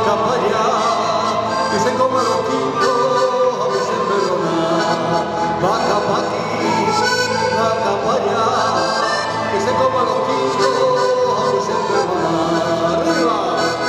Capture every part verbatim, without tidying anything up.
vaca para allá, que se coma los quintos, a veces perdona. Vaca para aquí, vaca para allá, que se coma los quintos, a veces perdona. ¡Arriba!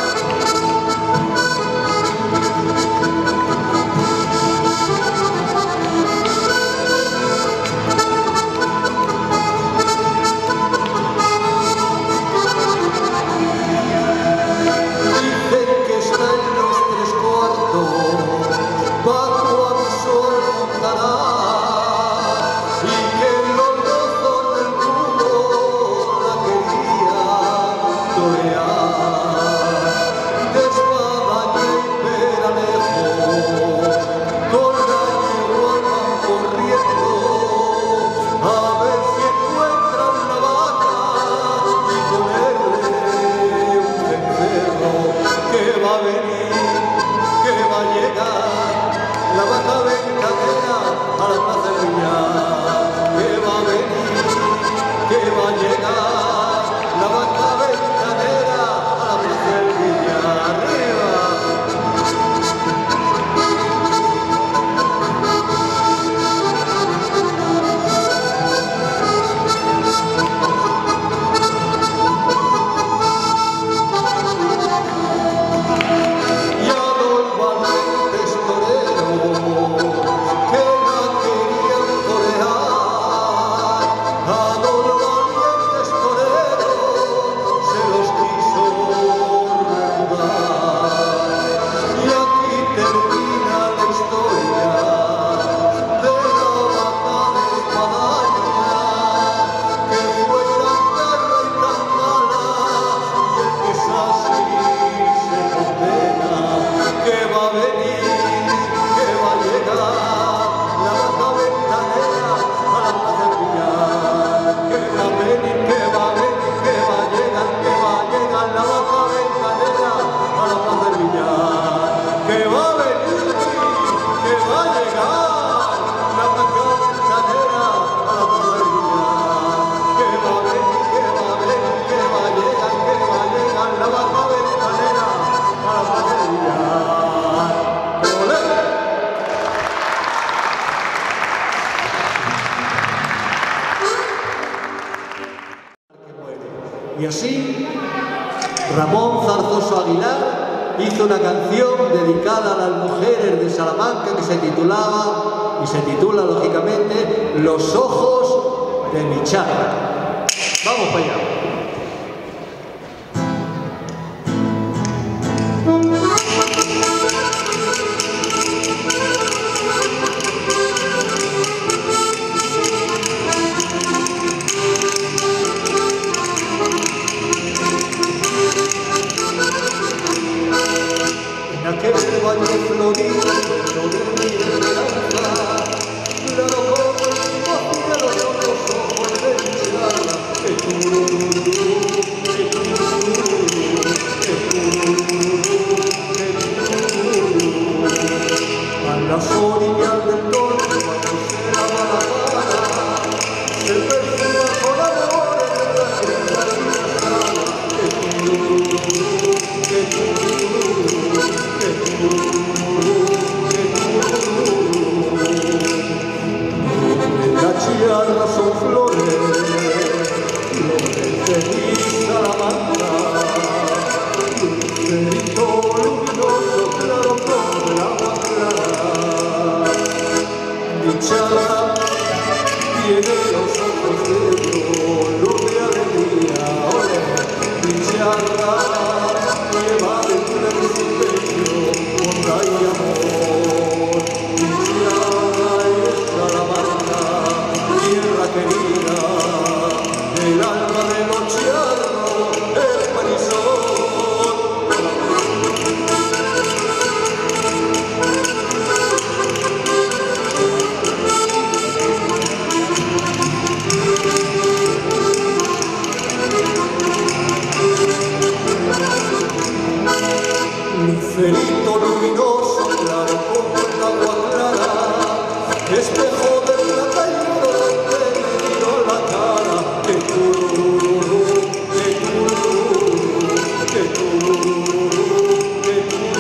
Y así, Ramón Zarzoso Aguilar hizo una canción dedicada a las mujeres de Salamanca que se titulaba, y se titula lógicamente, Los ojos de mi charra. Vamos para allá. Lucerito luminoso, claro como el agua clara, espejo de plata y oro que me dio la cara, que tururú, que tururú, que tururú, que tururú.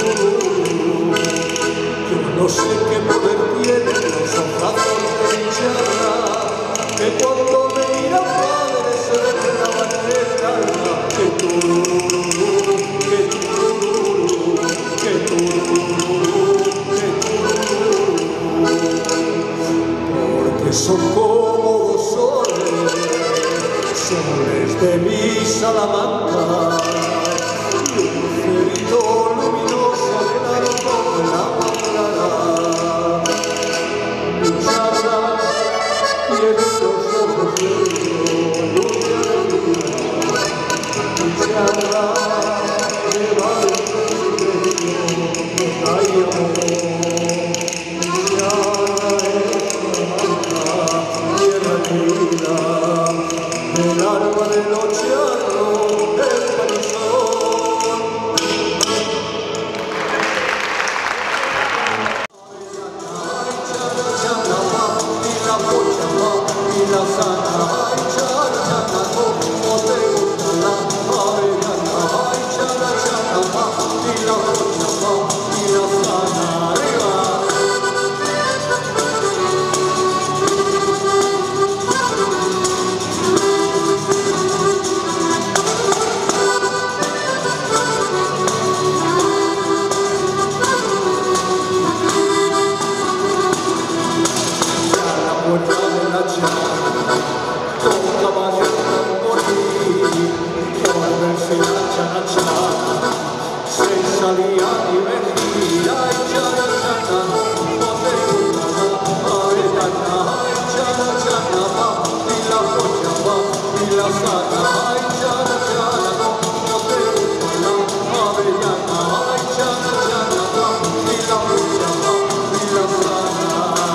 salía y me gira y chana chana, no te gusta nada, ay chana, ay chana chana, va, y la pocha va, y la sana, ay chana chana, no, no te gusta nada, ay chana, ay chana chana, va, y la pocha va, y la sana.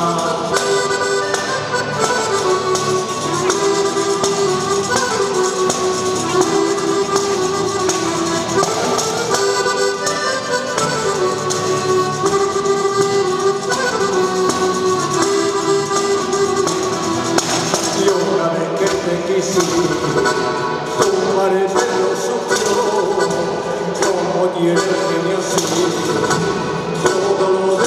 Tu parece lo sufrió, como quieres que me así, todo lo